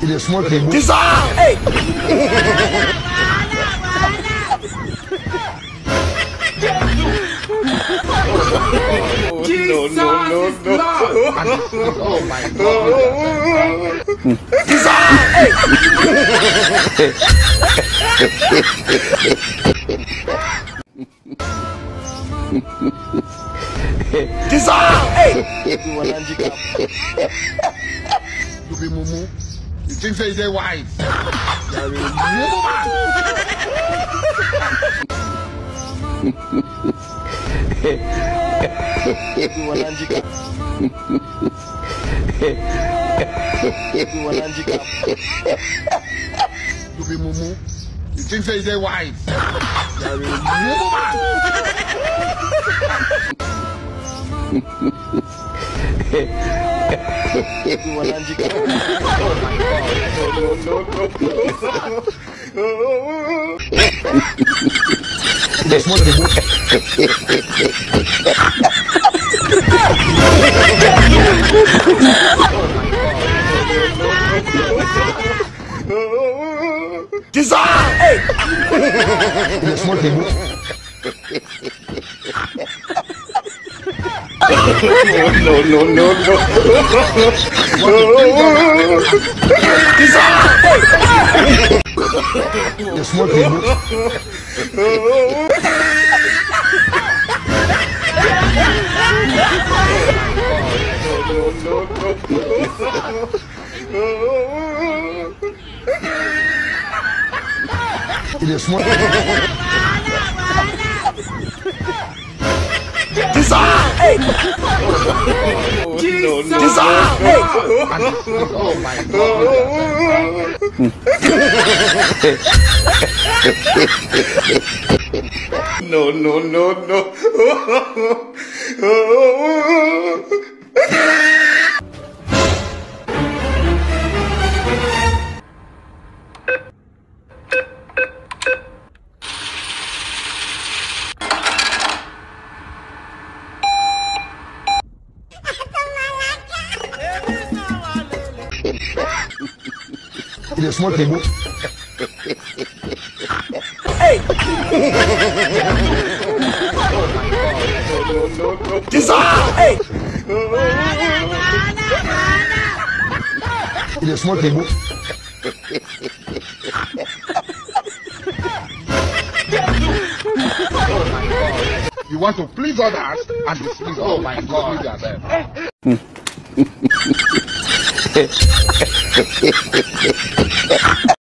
Il est small table. Hey! Jesus is Lord. Oh my God. You be mumu. You think say they wise? You are a mumu You be mumu. You think say they wise? You are a mumu Il est smart. Oh my God. No. Il est smart table. Hey! Hey! Il est smart table. You want to please others and displease all my God.